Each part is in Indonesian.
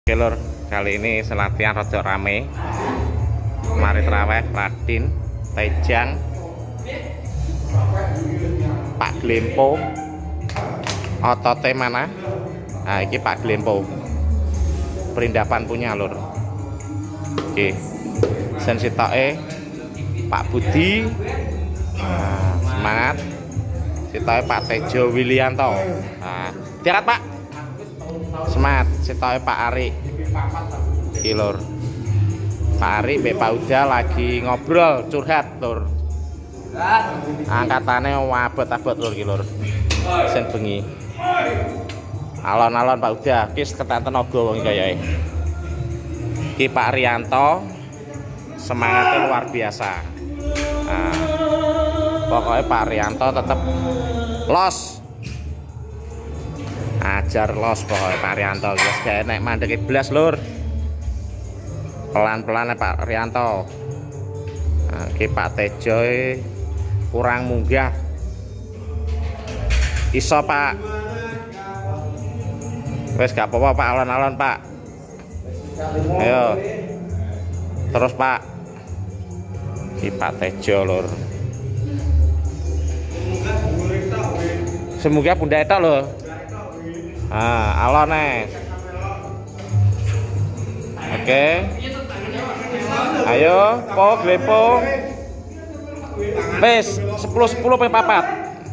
Oke lur, kali ini selatihan rada rame. Mari traweh Radin, Tejang, Pak Glempo, otote mana? Nah, ini Pak Glempo. Perindapan punya lur. Oke. Sensitoke Pak Budi. Nah, semangat. Sitoke Pak Tejo Wilianto. Nah, tirat Pak. Semangat. Sitoke Pak Ari. Iki lur. Pak Ari mbek Pak Uda lagi ngobrol curhat lur. Angkatane abot-abot lur iki lur. Sen bengi. Alon-alon Pak Uda, kis ketan tenaga wong kayae. Iki Pak Rianto semangatnya luar biasa. Nah, pokoknya Pak Rianto tetap los. Ajar los pokoknya Pak Rianto. Guys, kayak naik mandek blas lur. Pelan-pelan Pak Rianto. Nah, iki Pak Tejo kurang munggah. Iso Pak. Wes gak apa-apa Pak, alon-alon Pak. Ayo. Terus Pak. Iki Pak Tejo lur. Semoga bunda etok lho. Ah, alon Oke. Ayo, po Glepo. Wes 10-10 pe papat.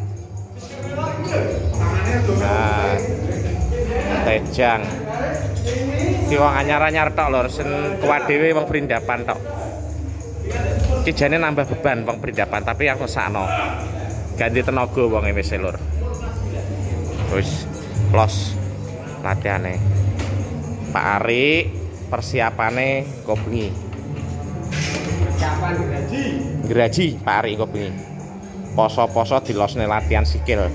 Nah. Tejang. Ki wong anyar-anyar tok lho, sen kuat dhewe wong perindapan tok. Ki jane nambah beban wong perindapan, tapi aku sakno. Ganti tenaga wong wis lur. Wis los latihane. Pak Ari persiapane kok bengi. Persiapan geraji Pak Ari kok bengi. Poso-poso dilosne latihan sikil.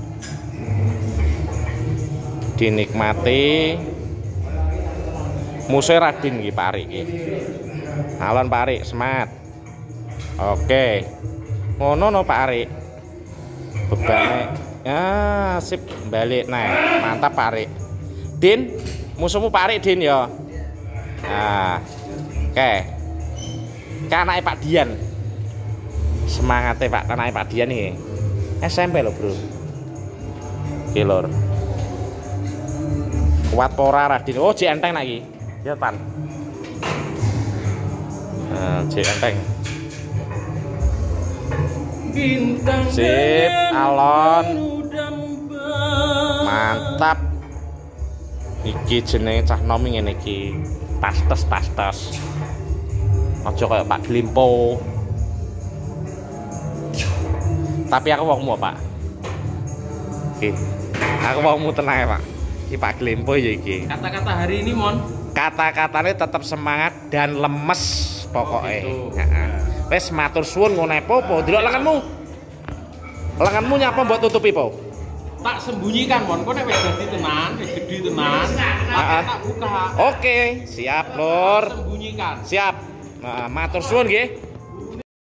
Dinikmati musuh Radin iki Pak Ari iki. Alon Pak Ari semangat. Oke. Ngono no Pak Ari. Bebane. Ya, sip balik naik. Mantap Pak Ari. Din, musuhmu Pak Ari Din ya. Nah. Oke. Kanake Pak Dian. Semangatnya Pak, kanake Pak Dian iki. SMP lho, Bro. Iki lur. Kuat pora Radin. Oh, jek enteng lagi. Ya, Pan. Nah, jek enteng. Sip, alon. Mantap. Iki jenenge cah nom ngene iki. Pastes. Aja kaya Pak Glempo. Tapi aku wongmu, Pak. Oke. Aku wongmu tenang ya, Pak. Iki Pak Glempo ya iki. Kata-kata hari ini, Mon. Kata-katanya tetap semangat dan lemes pokoknya. Oh, gitu. Wes matur suwun ngono ae po. Delok lenganmu. Lenganmu nyapa mbok tutupi po? Tak sembunyikan, Mon. Kok nek wis dadi tenan, wis gedhi tenan, tak buka. Oke, siap, Lur. Sembunyikan. Siap. Nah, matur suwun nggih.